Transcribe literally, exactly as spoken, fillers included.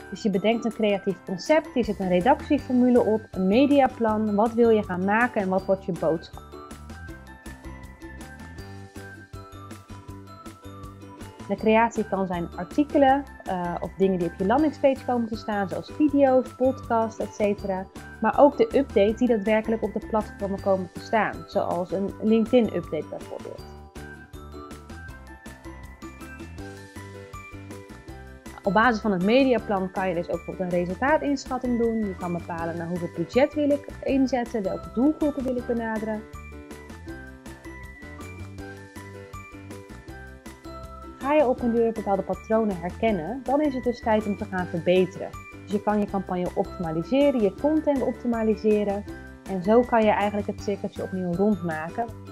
Dus je bedenkt een creatief concept, je zet een redactieformule op, een mediaplan, wat wil je gaan maken en wat wordt je boodschap. De creatie kan zijn artikelen uh, of dingen die op je landingspage komen te staan, zoals video's, podcasts, et cetera. Maar ook de updates die daadwerkelijk op de platformen komen te staan, zoals een LinkedIn-update bijvoorbeeld. Op basis van het mediaplan kan je dus ook bijvoorbeeld een resultaatinschatting doen. Je kan bepalen naar hoeveel budget wil ik inzetten, welke doelgroepen wil ik benaderen. Ga je op een duur bepaalde patronen herkennen, dan is het dus tijd om te gaan verbeteren. Dus je kan je campagne optimaliseren, je content optimaliseren en zo kan je eigenlijk het cirkeltje opnieuw rondmaken.